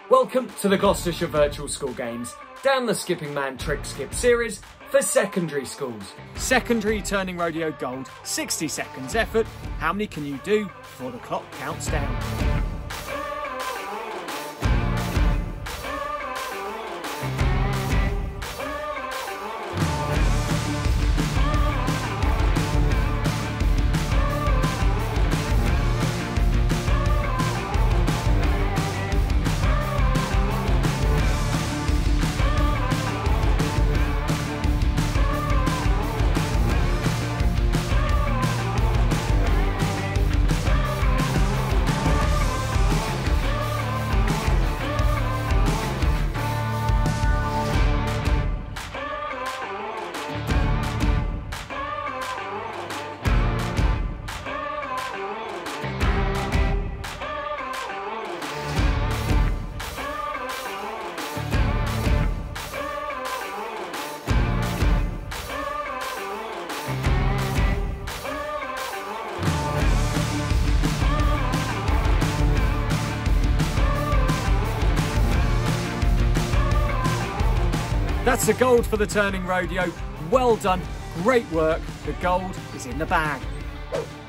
Welcome to the Gloucestershire Virtual School Games, down the Skipping Man Trick Skip series for secondary schools. Secondary Turning Rodeo Gold, 60 seconds effort. How many can you do before the clock counts down? That's the gold for the Turning Rodeo. Well done, great work. The gold is in the bag.